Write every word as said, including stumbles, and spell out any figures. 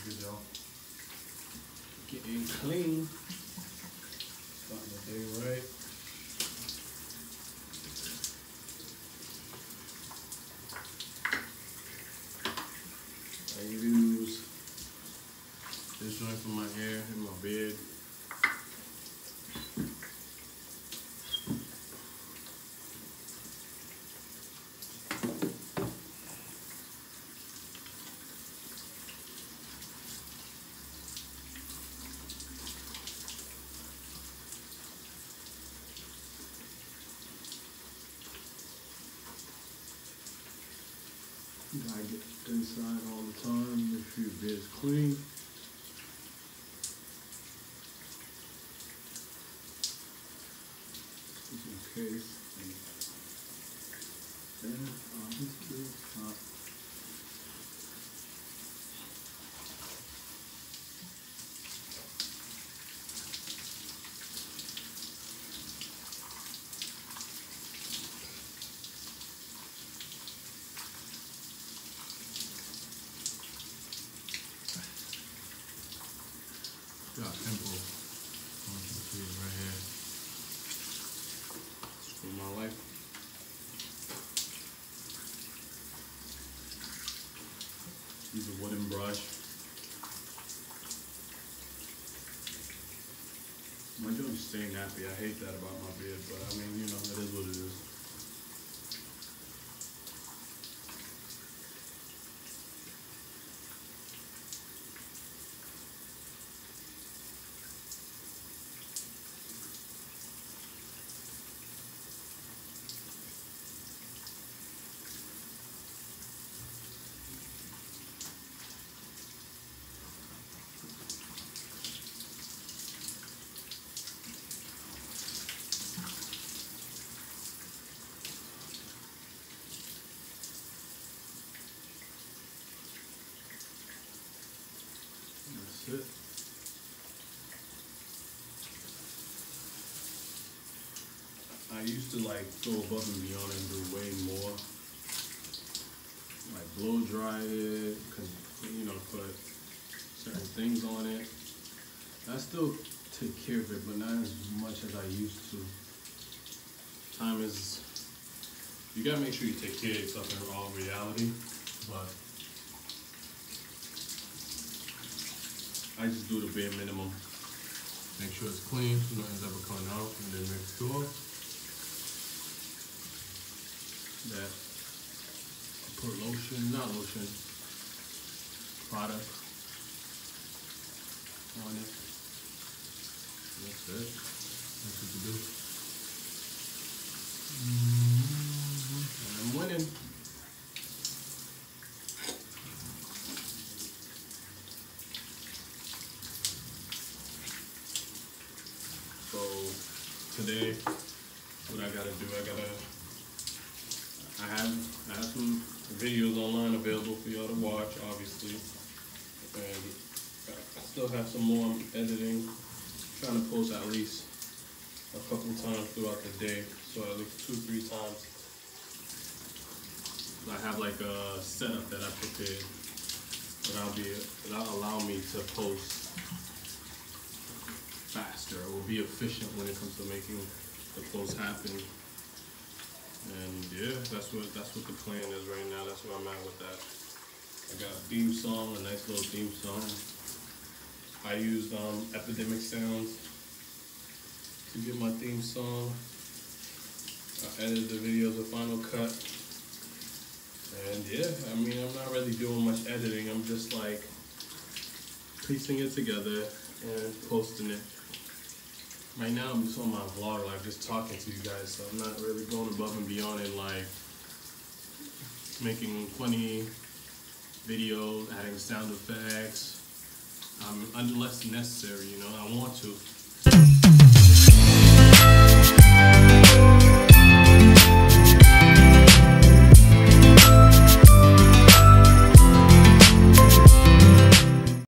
Good job. Getting clean. Starting the day right. I use this joint for my hair and my beard. Gotta get inside all the time, make sure your beard's clean. Just in case. Then I'll just do top. Got pimple. I want you to see it right here. Screw my life. Use a wooden brush. My joint's staying nappy. I hate that about my beard, but I mean, you know, it is what it is. That's it. I used to like go above and beyond and do way more. Like blow dry it, cause you know, put certain things on it. I still take care of it, but not as much as I used to. Time is, you gotta make sure you take care of yourself in all reality, but I just do the bare minimum. Make sure it's clean, so nothing's ever coming out, and then make sure that I put lotion, not lotion, product on it. That's it. That's what you do. Mm-hmm. And I'm winning. So today, what I gotta do, I gotta, I have, I have some videos online available for y'all to watch, obviously, and I still have some more I'm editing, trying to post at least a couple times throughout the day, so at least two, three times. I have like a setup that I prepared that I'll be, that'll allow me to post faster, or be efficient when it comes to making the post happen. And yeah, that's what that's what the plan is right now. That's where I'm at with that. I got a theme song, a nice little theme song. I used um, Epidemic Sounds to get my theme song. I edited the videos with Final Cut. And yeah, I mean, I'm not really doing much editing. I'm just like piecing it together and posting it. Right now, I'm just on my vlog, like just talking to you guys, so I'm not really going above and beyond in like making funny videos, adding sound effects, um, unless necessary, you know, I want to.